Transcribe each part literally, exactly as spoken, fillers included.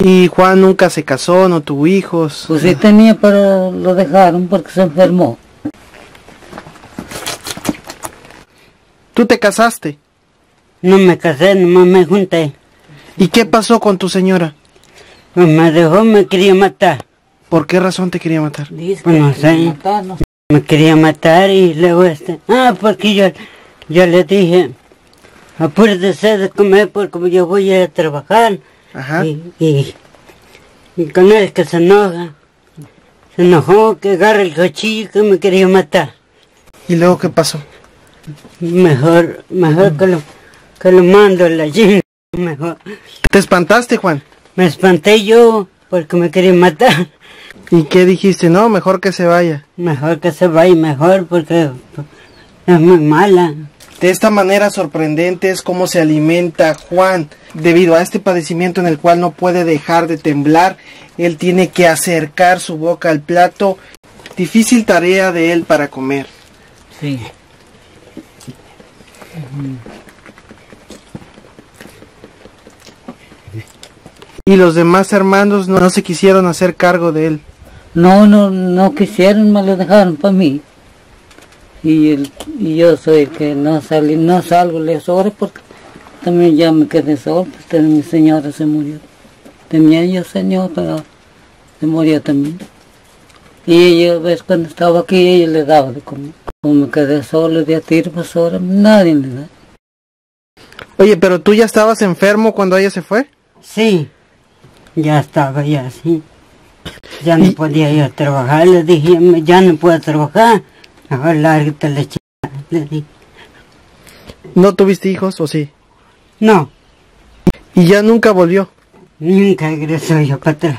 ¿Y Juan nunca se casó, no tuvo hijos? Pues sí tenía, pero lo dejaron porque se enfermó. ¿Tú te casaste? No me casé, nomás me junté. ¿Y qué pasó con tu señora? Pues me dejó, me quería matar. ¿Por qué razón te quería matar? Pues no sé, me quería matar y luego este... Ah, porque yo, yo le dije, apúrese de comer porque yo voy a ir a trabajar. Ajá. Y, y, y con él que se enoja, se enojó, que agarra el cuchillo que me quería matar. ¿Y luego qué pasó? Mejor, mejor que lo, que lo mando a la chinga, mejor. ¿Te espantaste, Juan? Me espanté yo porque me quería matar. ¿Y qué dijiste? No, mejor que se vaya. Mejor que se vaya, mejor porque es muy mala. De esta manera sorprendente es cómo se alimenta Juan. Debido a este padecimiento en el cual no puede dejar de temblar, él tiene que acercar su boca al plato. Difícil tarea de él para comer. Sí. Y los demás hermanos no, no se quisieron hacer cargo de él. No, no, no quisieron, me lo dejaron para mí. Y, el, y yo soy el que no salí, no salgo les horas porque también ya me quedé solo, pues mi señora se murió. Tenía yo señor, pero se murió también. Y ella, ves, cuando estaba aquí, ella le daba de comer. Como me quedé solo de a tiro, pues ahora nadie le da. Oye, pero tú ya estabas enfermo cuando ella se fue. Sí, ya estaba ya así. Ya no ¿Y? podía ir a trabajar, le dije, ya no puedo trabajar. Mejor lárgate la chingada, le dije. ¿No tuviste hijos o sí? No, ¿Y ya nunca volvió? nunca regresó yo para atrás.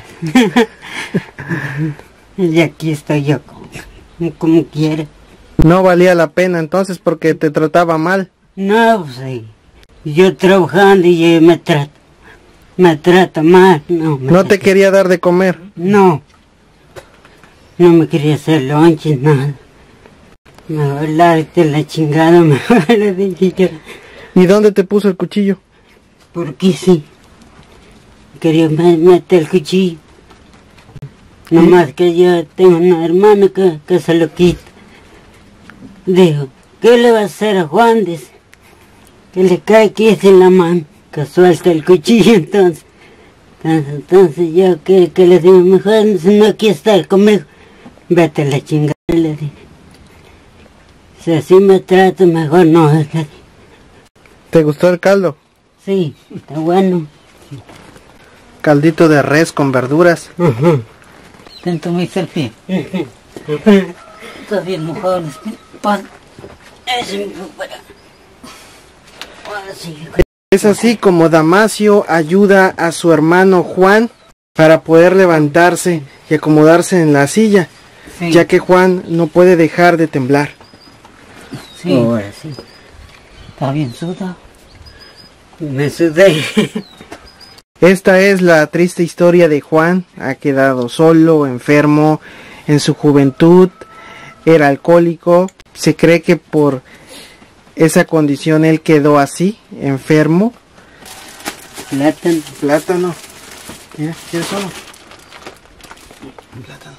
Y aquí estoy yo, como, como quiere. No valía la pena entonces porque te trataba mal. No, pues sí. Yo trabajando y ella me trata, me trata mal. No, me No te quería dar de comer. No, no me quería hacer lonche, nada. Mejor lárgate la chingada, mejor le dije yo. ¿Y dónde te puso el cuchillo? Porque sí, quería me- meter el cuchillo. Nomás que yo tengo una hermana que, que se lo quita. Dijo, ¿qué le va a hacer a Juan? Dice, que le cae aquí en la mano, que suelta el cuchillo entonces. Entonces, entonces yo que, que le digo, mejor si no quieres estar conmigo, vete a la chingada, le dije. Si así me trata, mejor no. Le dije. ¿Te gustó el caldo? Sí, está bueno. Caldito de res con verduras. Uh-huh. Tento me hice el pie. Uh-huh. Está bien mojado el pan. Ese me fue para... Ahora sí. Es así como Damasio ayuda a su hermano Juan para poder levantarse y acomodarse en la silla, Sí, ya que Juan no puede dejar de temblar. sí, Ahora sí. está bien sudado. Me sudé. Esta es la triste historia de Juan. Ha quedado solo, enfermo, en su juventud, era alcohólico. Se cree que por esa condición él quedó así, enfermo. Plátano. Plátano. Mira, ¿quieres uno? Plátano.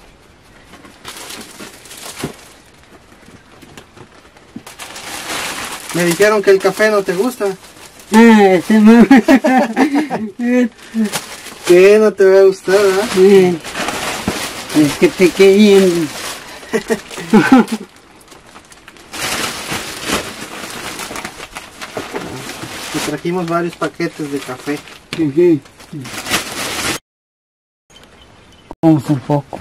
Me dijeron que el café no te gusta. Ah, ese mamá. ¿Qué? No te va a gustar, ¿ah? Es que te querían. Te trajimos varios paquetes de café. Uh-huh. Vamos un poco.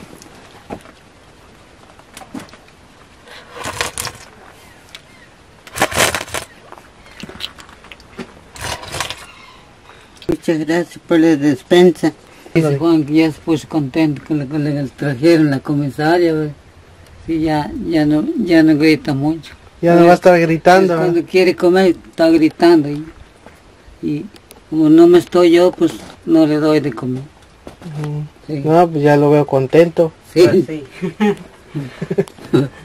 Muchas gracias por la despensa. Dice Juan que ya se puso contento que le, que le trajeron la comisaria, ¿verdad? Sí, ya, ya no, ya no grita mucho. Ya no va a estar gritando, Pues, cuando ¿verdad? quiere comer está gritando y, y como no me estoy yo, pues no le doy de comer. Sí. No, pues ya lo veo contento. Sí.